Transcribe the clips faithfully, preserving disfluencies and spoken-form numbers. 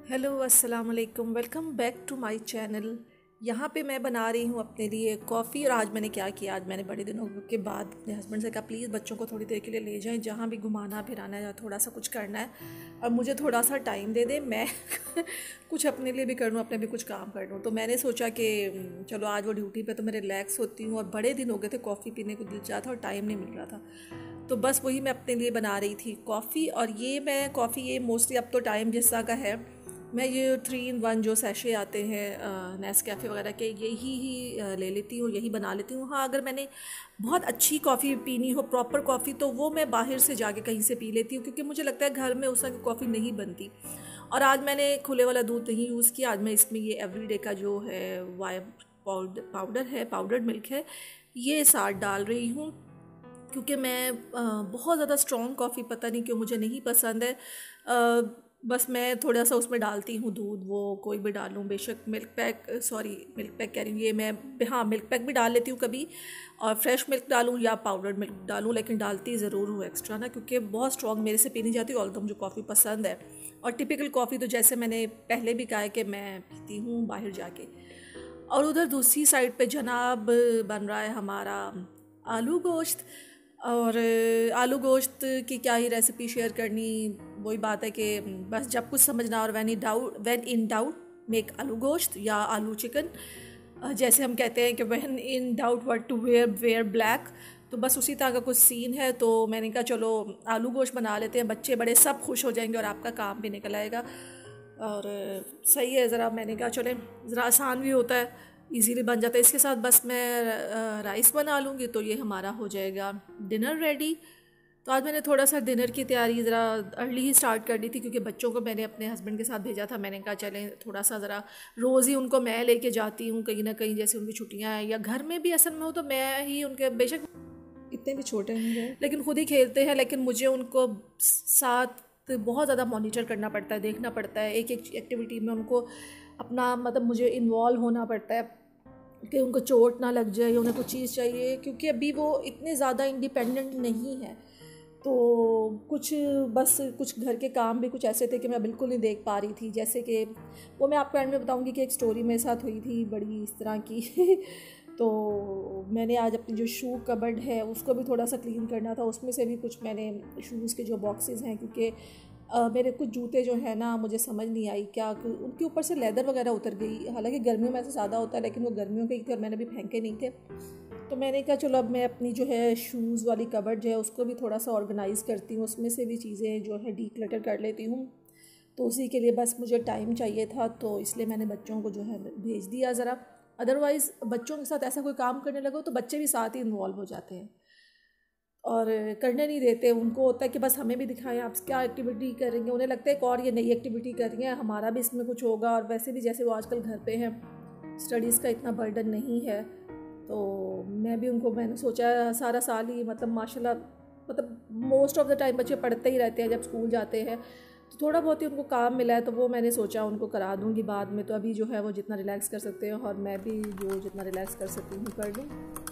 Hello अस्सलाम वालेकुम, welcome back to my channel. यहाँ पे मैं बना रही हूँ अपने लिए कॉफ़ी। और आज मैंने क्या किया, आज मैंने बड़े दिनों के बाद अपने हस्बैंड से कहा प्लीज़ बच्चों को थोड़ी देर के लिए ले जाएं, जहाँ भी घुमाना फिराना या थोड़ा सा कुछ करना है और मुझे थोड़ा सा टाइम दे दें, मैं कुछ अपने लिए भी कर लूँ, अपने भी कुछ काम कर लूँ। तो मैंने सोचा कि चलो आज वो ड्यूटी पे तो मैं रिलैक्स होती हूँ और बड़े दिन हो गए थे कॉफ़ी पीने को दिल चाहा था और टाइम नहीं मिल रहा था। तो बस वही मैं अपने लिए बना रही थी कॉफ़ी। और ये मैं कॉफ़ी ये मोस्टली अब तो टाइम जिस तरह का है, मैं ये थ्री इन वन जो सैशे आते हैं नेस्कैफ़े वगैरह के, यही ही अ, ले लेती हूँ, यही बना लेती हूँ। हाँ, अगर मैंने बहुत अच्छी कॉफ़ी पीनी हो, प्रॉपर कॉफ़ी, तो वो मैं बाहर से जाके कहीं से पी लेती हूँ, क्योंकि मुझे लगता है घर में उस तरह की कॉफ़ी नहीं बनती। और आज मैंने खुले वाला दूध नहीं यूज़ किया, आज मैं इसमें ये एवरीडे का जो है वाई पाउडर पाउडर है, पाउडर्ड मिल्क है, ये साथ डाल रही हूँ। क्योंकि मैं अ, बहुत ज़्यादा स्ट्रॉन्ग कॉफ़ी पता नहीं क्यों मुझे नहीं पसंद है। अ, बस मैं थोड़ा सा उसमें डालती हूँ दूध, वो कोई भी डालूँ, बेशक milk pack, sorry milk pack कह रही हूँ, ये मैं हाँ मिल्क पैक भी डाल लेती हूँ कभी, और फ्रेश मिल्क डालूँ या पाउडर्ड मिल्क डालूँ, लेकिन डालती ज़रूर हूँ एक्स्ट्रा ना, क्योंकि बहुत स्ट्रॉन्ग मेरे से पी नहीं जाती, ऑल्दो मुझे कॉफ़ी पसंद है। और टिपिकल कॉफ़ी तो जैसे मैंने पहले भी कहा है कि मैं पीती हूँ बाहर जाके। और उधर दूसरी साइड पे जनाब बन रहा है हमारा आलू गोश्त। और आलू गोश्त की क्या ही रेसिपी शेयर करनी, वही बात है कि बस जब कुछ समझना, और when in doubt when in doubt make aloo gosht या आलू चिकन, जैसे हम कहते हैं कि when in doubt what to wear wear black. तो बस उसी तरह का कुछ सीन है। तो मैंने कहा चलो आलू गोश्त बना लेते हैं, बच्चे बड़े सब खुश हो जाएंगे और आपका काम भी निकल आएगा। और सही है, ज़रा मैंने कहा चले ज़रा आसान भी होता है, इजीली बन जाता है। इसके साथ बस मैं अ, राइस बना लूँगी तो ये हमारा हो जाएगा डिनर रेडी। तो आज मैंने थोड़ा सा डिनर की तैयारी ज़रा अर्ली ही स्टार्ट कर दी थी, क्योंकि बच्चों को मैंने अपने हस्बैंड के साथ भेजा था। मैंने कहा चलें थोड़ा सा ज़रा, रोज़ ही उनको मैं लेके जाती हूँ कहीं ना कहीं, जैसे उनकी छुट्टियाँ हैं या घर में भी असल में हो तो मैं ही उनके, बेशक इतने भी छोटे नहीं हैं लेकिन खुद ही खेलते हैं, लेकिन मुझे उनको साथ बहुत ज़्यादा मॉनिटर करना पड़ता है, देखना पड़ता है, एक एक एक्टिविटी में उनको अपना मतलब मुझे इन्वॉल्व होना पड़ता है कि उनको चोट ना लग जाए या उन्हें कुछ चीज़ चाहिए, क्योंकि अभी वो इतने ज़्यादा इंडिपेंडेंट नहीं है। तो कुछ बस कुछ घर के काम भी कुछ ऐसे थे कि मैं बिल्कुल नहीं देख पा रही थी, जैसे कि वो मैं आपको एंड में बताऊंगी कि एक स्टोरी मेरे साथ हुई थी बड़ी इस तरह की। तो मैंने आज अपनी जो शू कबर्ड है उसको भी थोड़ा सा क्लीन करना था, उसमें से भी कुछ मैंने शूज़ के जो बॉक्सेस हैं, क्योंकि अ, मेरे कुछ जूते जो है ना, मुझे समझ नहीं आई क्या कि उनके ऊपर से लेदर वगैरह उतर गई। हालांकि गर्मियों में ऐसे ज़्यादा होता है, लेकिन वो गर्मियों के ही थे और मैंने अभी फेंके नहीं थे। तो मैंने कहा चलो अब मैं अपनी जो है शूज़ वाली कबर्ड जो है उसको भी थोड़ा सा ऑर्गेनाइज़ करती हूँ, उसमें से भी चीज़ें जो है डीक्लटर कर लेती हूँ। तो उसी के लिए बस मुझे टाइम चाहिए था, तो इसलिए मैंने बच्चों को जो है भेज दिया ज़रा। अदरवाइज़ बच्चों के साथ ऐसा कोई काम करने लगो तो बच्चे भी साथ ही इन्वॉल्व हो जाते हैं और करने नहीं देते। उनको होता है कि बस हमें भी दिखाएं आप क्या एक्टिविटी करेंगे, उन्हें लगता है एक और ये नई एक्टिविटी कर रही हैं, हमारा भी इसमें कुछ होगा। और वैसे भी जैसे वो आजकल घर पे हैं, स्टडीज़ का इतना बर्डन नहीं है, तो मैं भी उनको, मैंने सोचा सारा साल ही मतलब माशाल्लाह मतलब मोस्ट ऑफ द टाइम बच्चे पढ़ते ही रहते हैं जब स्कूल जाते हैं, तो थोड़ा बहुत ही उनको काम मिला है तो वो मैंने सोचा उनको करा दूँगी बाद में। तो अभी जो है वो जितना रिलैक्स कर सकते हैं और मैं भी जो जितना रिलैक्स कर सकती हूँ कर लूँ।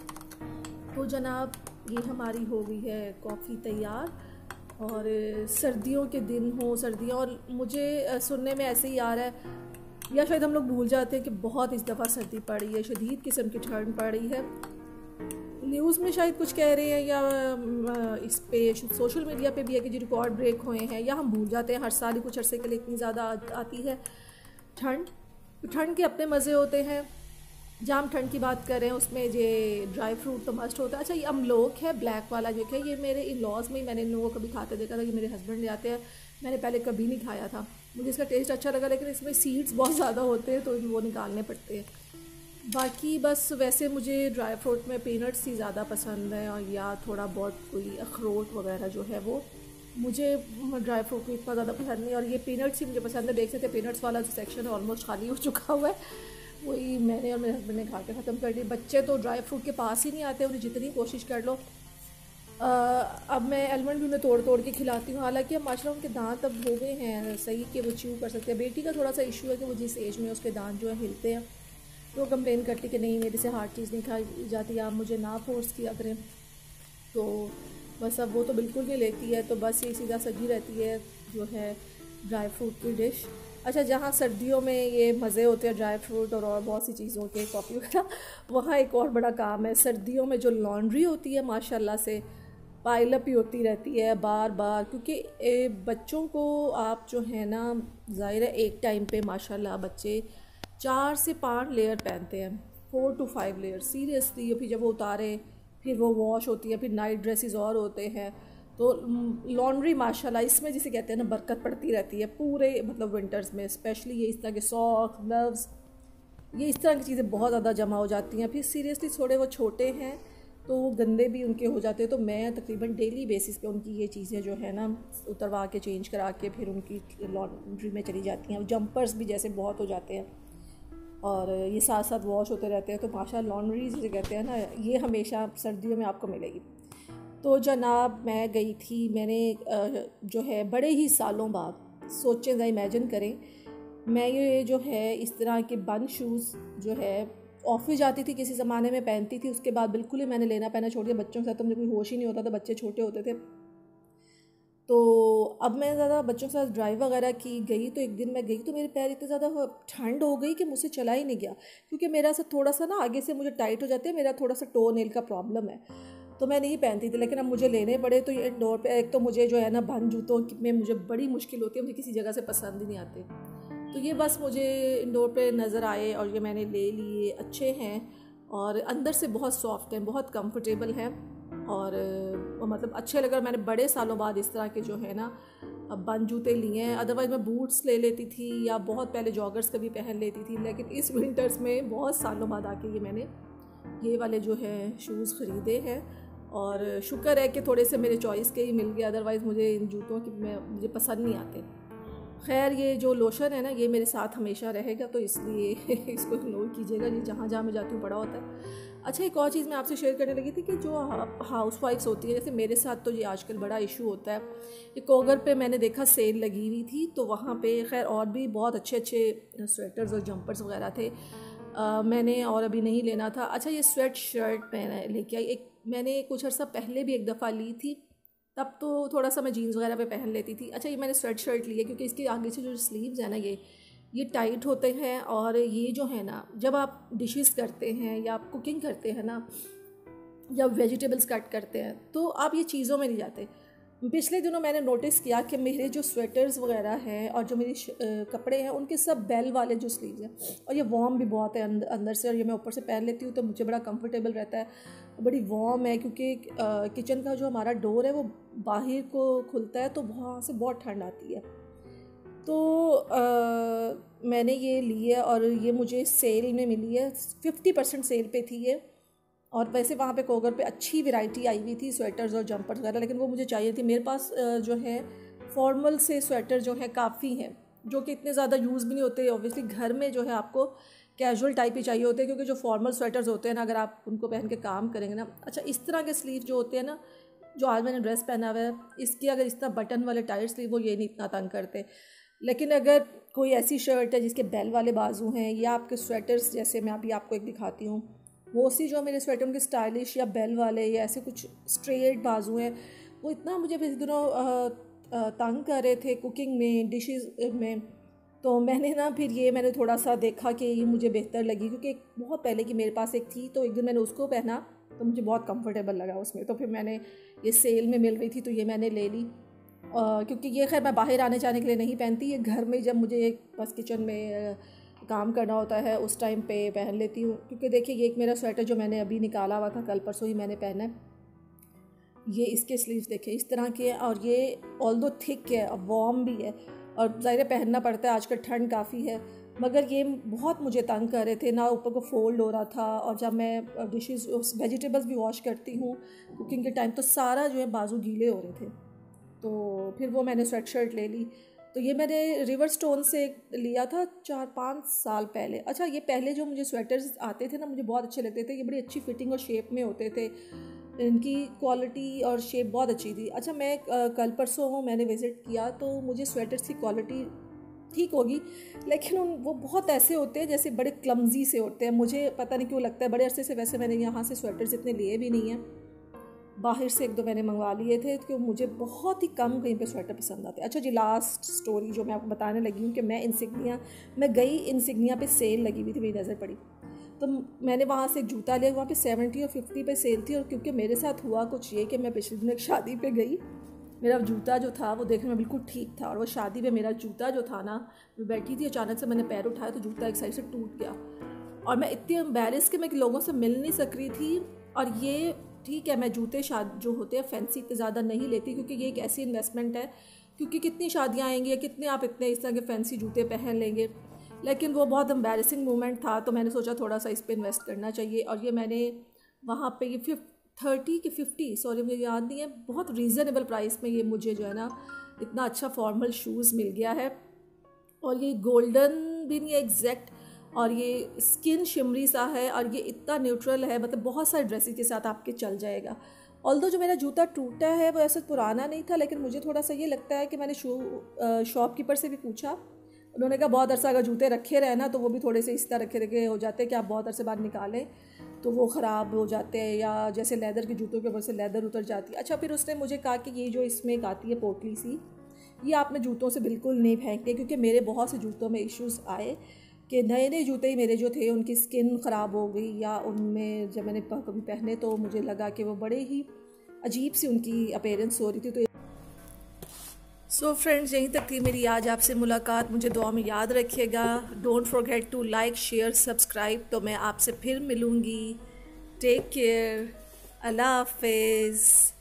तो जनाब ये हमारी हो गई है कॉफ़ी तैयार। और सर्दियों के दिन हो, सर्दियाँ, और मुझे सुनने में ऐसे ही आ रहा है या शायद हम लोग भूल जाते हैं कि बहुत इस दफ़ा सर्दी पड़ी है, शदीद किस्म की ठंड पड़ी है। न्यूज़ में शायद कुछ कह रहे हैं या इस पे सोशल मीडिया पे भी है कि जो रिकॉर्ड ब्रेक हुए हैं, या हम भूल जाते हैं हर साल ही कुछ अरसे के लिए इतनी ज़्यादा आती है ठंड। तो ठंड के अपने मज़े होते हैं। जहाँ हम ठंड की बात कर रहे हैं उसमें ये ड्राई फ्रूट तो मस्ट होता है। अच्छा, ये अमलोक है ब्लैक वाला जो है, ये मेरे इन लॉज में ही मैंने इनको कभी खाते देखा था, कि मेरे हस्बैंड ले आते हैं, मैंने पहले कभी नहीं खाया था, मुझे इसका टेस्ट अच्छा लगा, लेकिन इसमें सीड्स बहुत ज़्यादा होते हैं तो वो निकालने पड़ते हैं। बाकी बस वैसे मुझे ड्राई फ्रूट में पीनट्स ही ज़्यादा पसंद है, और या थोड़ा बहुत कोई अखरोट वगैरह जो है वो, मुझे ड्राई फ्रूट में इतना ज़्यादा पसंद नहीं। और ये पीनट्स ही मुझे पसंद है। देख सकते हैं पीनट्स वाला जो सेक्शन है ऑलमोस्ट खाली हो चुका हुआ है, वही मैंने और मेरे हस्बैंड ने खा के ख़त्म कर दी। बच्चे तो ड्राई फ्रूट के पास ही नहीं आते, उन्हें जितनी कोशिश कर लो। आ, अब मैं आलमंड भी उन्हें तोड़ तोड़ के खिलाती हूँ, हालांकि अब माशाल्लाह उनके दांत अब हो गए हैं सही कि वो च्यू कर सकते हैं। बेटी का थोड़ा सा इशू है कि वो जिस एज में उसके दांत जो है हिलते हैं, तो वो कंप्लेन करती कि नहीं मेरे से हार्ड चीज़ नहीं खाई जाती, आप मुझे ना फोर्स किया करें। तो बस अब वो तो बिल्कुल नहीं लेती है, तो बस ये सीधा सजी रहती है जो है ड्राई फ्रूट की डिश। अच्छा, जहाँ सर्दियों में ये मज़े होते हैं ड्राई फ्रूट और और बहुत सी चीज़ों के, कॉफ़ी वगैरह, वहाँ एक और बड़ा काम है। सर्दियों में जो लॉन्ड्री होती है माशाल्लाह से पाइलअप ही होती रहती है बार बार, क्योंकि ए, बच्चों को आप जो है ना, ज़ाहिर है एक टाइम पे माशाल्लाह बच्चे चार से पाँच लेयर पहनते हैं, four to five layer seriously. फिर जब वो उतारे फिर वो वॉश होती है, फिर नाइट ड्रेसेस और होते हैं। तो लॉन्ड्री माशाल्लाह इसमें जिसे कहते हैं ना बरकत पड़ती रहती है पूरे मतलब विंटर्स में। स्पेशली ये इस तरह के सॉक्स, ग्लव्स, ये इस तरह की चीज़ें बहुत ज़्यादा जमा हो जाती हैं। फिर सीरियसली थोड़े वो छोटे हैं तो वो गंदे भी उनके हो जाते हैं, तो मैं तकरीबन डेली बेसिस पे उनकी ये चीज़ें जो है ना उतरवा के चेंज करा के फिर उनकी लॉन्ड्री में चली जाती हैं। जंपर्स भी जैसे बहुत हो जाते हैं और ये साथ साथ वॉश होते रहते हैं, तो माशाल्लाह लॉन्ड्री जिसे कहते हैं ना, ये हमेशा सर्दियों में आपको मिलेगी। तो जनाब मैं गई थी, मैंने जो है बड़े ही सालों बाद, सोचें ज़रा इमेजिन करें, मैं ये जो है इस तरह के बंद शूज़ जो है ऑफिस जाती थी किसी ज़माने में पहनती थी, उसके बाद बिल्कुल ही मैंने लेना पहना छोड़ दिया। बच्चों के साथ तो मुझे कोई होश ही नहीं होता था, बच्चे छोटे होते थे। तो अब मैं ज़्यादा बच्चों के साथ ड्राइव वगैरह की गई, तो एक दिन मैं गई तो मेरे पैर इतने ज़्यादा ठंड हो गई कि मुझसे चला ही नहीं गया, क्योंकि मेरा सा थोड़ा सा ना आगे से मुझे टाइट हो जाते हैं, मेरा थोड़ा सा टो नेल का प्रॉब्लम है, तो मैं नहीं पहनती थी। लेकिन अब मुझे लेने पड़े, तो ये इंडोर पे एक तो मुझे जो है ना बंद जूतों में मुझे बड़ी मुश्किल होती है, मुझे किसी जगह से पसंद ही नहीं आते। तो ये बस मुझे इंडोर पे नज़र आए और ये मैंने ले लिए। अच्छे हैं और अंदर से बहुत सॉफ्ट हैं, बहुत कंफर्टेबल हैं और मतलब अच्छे लगे। मैंने बड़े सालों बाद इस तरह के जो है ना बंद जूते लिए हैं। अदरवाइज़ मैं बूट्स ले लेती थी या बहुत पहले जॉगर्स कभी पहन लेती थी, लेकिन इस विंटर्स में बहुत सालों बाद आके ये मैंने ये वाले जो है शूज़ ख़रीदे हैं और शुक्र है कि थोड़े से मेरे चॉइस के ही मिल गए, अदरवाइज़ मुझे इन जूतों की मैं मुझे पसंद नहीं आते। खैर ये जो लोशन है ना ये मेरे साथ हमेशा रहेगा, तो इसलिए इसको इग्नोर कीजिएगा, ये जहाँ जहाँ मैं जाती हूँ पड़ा होता है। अच्छा, एक और चीज़ मैं आपसे शेयर करने लगी थी कि जो हाउस वाइफ्स होती है, जैसे मेरे साथ तो ये आजकल बड़ा इशू होता है। ये कोगर पे मैंने देखा सेल लगी हुई थी, तो वहाँ पे खैर और भी बहुत अच्छे अच्छे स्वेटर्स और जंपर्स वगैरह थे। आ, मैंने और अभी नहीं लेना था। अच्छा, ये स्वेट शर्ट मैंने लेके आई, एक मैंने कुछ अर्सा पहले भी एक दफ़ा ली थी, तब तो थोड़ा सा मैं जीन्स वगैरह पे पहन लेती थी। अच्छा, ये मैंने स्वेट शर्ट ली है क्योंकि इसके आगे से जो स्लीव्स है ना ये ये टाइट होते हैं, और ये जो है ना जब आप डिशेस करते हैं या आप कुकिंग करते हैं ना या वेजिटेबल्स कट करते हैं तो आप ये चीज़ों में नहीं जाते। पिछले दिनों मैंने नोटिस किया कि मेरे जो स्वेटर्स वगैरह हैं और जो मेरी कपड़े हैं उनके सब बेल वाले जो स्लीव्स हैं, और ये वार्म भी बहुत है अंदर अंदर से, और ये मैं ऊपर से पहन लेती हूँ तो मुझे बड़ा कंफर्टेबल रहता है, बड़ी वार्म है। क्योंकि किचन का जो हमारा डोर है वो बाहर को खुलता है, तो वहाँ से बहुत ठंड आती है। तो आ, मैंने ये ली है और ये मुझे सेल में मिली है, फिफ्टी परसेंट सेल पे थी ये। और वैसे वहाँ पे कोगर पे अच्छी वैरायटी आई हुई थी स्वेटर्स और जंपर्स वगैरह, लेकिन वो मुझे चाहिए थी। मेरे पास जो है फॉर्मल से स्वेटर जो है काफ़ी हैं, जो कि इतने ज़्यादा यूज़ भी नहीं होते। ऑब्वियसली घर में जो है आपको कैजुअल टाइप ही चाहिए होते हैं, क्योंकि जो फॉर्मल स्वेटर्स होते हैं ना अगर आप उनको पहन के काम करेंगे ना, अच्छा इस तरह के स्लीव जो होते हैं ना, जो आज मैंने ड्रेस पहना हुआ है इसकी अगर इस तरह बटन वाले टाइट स्लीव, वो ये नहीं इतना तंग करते। लेकिन अगर कोई ऐसी शर्ट है जिसके बेल वाले बाजू हैं, या आपके स्वेटर्स जैसे मैं अभी आपको एक दिखाती हूँ, वो सी जो मेरे स्वेटर उनके स्टाइलिश या बेल वाले या ऐसे कुछ स्ट्रेट बाजू हैं, वो इतना मुझे इस दिनों तंग कर रहे थे कुकिंग में, डिशेस में। तो मैंने ना फिर ये मैंने थोड़ा सा देखा कि ये मुझे बेहतर लगी, क्योंकि एक बहुत पहले की मेरे पास एक थी, तो एक दिन मैंने उसको पहना तो मुझे बहुत कंफर्टेबल लगा उसमें। तो फिर मैंने ये सेल में मिल रही थी तो ये मैंने ले ली, क्योंकि ये खैर मैं बाहर आने जाने के लिए नहीं पहनती, ये घर में जब मुझे बस किचन में काम करना होता है उस टाइम पे पहन लेती हूँ। क्योंकि देखिए ये एक मेरा स्वेटर जो मैंने अभी निकाला हुआ था, कल परसों ही मैंने पहना है, ये इसके स्लीव्स देखे इस तरह के हैं, और ये ऑल्दो थिक है और वार्म भी है, और ज़ाहिर पहनना पड़ता है, आजकल ठंड काफ़ी है। मगर ये बहुत मुझे तंग कर रहे थे ना, ऊपर को फोल्ड हो रहा था, और जब मैं डिशेस वेजिटेबल्स भी वॉश करती हूँ कुकिंग के टाइम तो सारा जो है बाजू गीले हो रहे थे। तो फिर वो मैंने स्वेट शर्ट ले ली। तो ये मैंने रिवर स्टोन से लिया था चार पाँच साल पहले। अच्छा, ये पहले जो मुझे स्वेटर्स आते थे ना मुझे बहुत अच्छे लगते थे, ये बड़ी अच्छी फिटिंग और शेप में होते थे, इनकी क्वालिटी और शेप बहुत अच्छी थी। अच्छा, मैं कल परसों मैंने विज़िट किया तो मुझे स्वेटर्स की क्वालिटी ठीक होगी, लेकिन उन वो बहुत ऐसे होते हैं जैसे बड़े क्लमजी से होते हैं, मुझे पता नहीं क्यों लगता है। बड़े अरसे से वैसे मैंने यहाँ से स्वेटर्स इतने लिए भी नहीं हैं, बाहर से एक दो मैंने मंगवा लिए थे क्योंकि मुझे बहुत ही कम कहीं पे स्वेटर पसंद आते हैं। अच्छा जी, लास्ट स्टोरी जो मैं आपको बताने लगी हूँ कि मैं इंसिग्निया मैं गई इंसिग्निया पे सेल लगी हुई थी, मेरी नज़र पड़ी तो मैंने वहाँ से एक जूता लिया। वहाँ पे सेवेंटी और फिफ्टी पे सेल थी। और क्योंकि मेरे साथ हुआ कुछ ये कि मैं पिछले दिन एक शादी पे गई, मेरा जूता जो था वो देखने में बिल्कुल ठीक था, और वो शादी पे मेरा जूता जो था ना, मैं बैठी थी, अचानक से मैंने पैर उठाया तो जूता एक साइड से टूट गया। और मैं इतनी एम्बैरेस कि मैं लोगों से मिल नहीं सक रही थी। और ये ठीक है, मैं जूते शाद जो होते हैं फैंसी इतने ज़्यादा नहीं लेती, क्योंकि ये एक ऐसी इन्वेस्टमेंट है, क्योंकि कितनी शादियाँ आएंगी या कितने आप इतने इस तरह के फैंसी जूते पहन लेंगे। लेकिन वो बहुत एम्बैरेसिंग मोमेंट था, तो मैंने सोचा थोड़ा सा इस पर इन्वेस्ट करना चाहिए। और ये मैंने वहाँ पे ये फिफ्ट थर्टी कि फिफ्टी सॉरी मुझे याद नहीं है, बहुत रीज़नेबल प्राइस में ये मुझे जो है ना इतना अच्छा फॉर्मल शूज़ मिल गया है। और ये गोल्डन भी नहीं है एग्जैक्ट, और ये स्किन शिमरी सा है, और ये इतना न्यूट्रल है, मतलब बहुत सारे ड्रेसेस के साथ आपके चल जाएगा। ऑल्दो जो मेरा जूता टूटा है वो ऐसा पुराना नहीं था, लेकिन मुझे थोड़ा सा ये लगता है कि मैंने शू शॉपकीपर से भी पूछा, उन्होंने कहा बहुत अरसा अगर जूते रखे रहे ना तो वो भी थोड़े से इस तरह रखे रखे हो जाते हैं कि आप बहुत अरसे बाद निकालें तो वो ख़राब हो जाते हैं, या जैसे लेदर के जूतों के ऊपर से लेदर उतर जाती है। अच्छा, फिर उसने मुझे कहा कि ये जो इसमें एक आती है पोटली सी, ये आपने जूतों से बिल्कुल नहीं फेंकनी, क्योंकि मेरे बहुत से जूतों में इश्यूज़ आए कि नए नए जूते ही मेरे जो थे उनकी स्किन ख़राब हो गई, या उनमें जब मैंने कभी पहने तो मुझे लगा कि वो बड़े ही अजीब सी उनकी अपीयरेंस हो रही थी। तो सो so फ्रेंड्स, यहीं तक थी मेरी आज आपसे मुलाकात। मुझे दुआ में याद रखिएगा। Don't forget to like share subscribe. तो मैं आपसे फिर मिलूँगी। Take care. अल्लाह हाफिज़।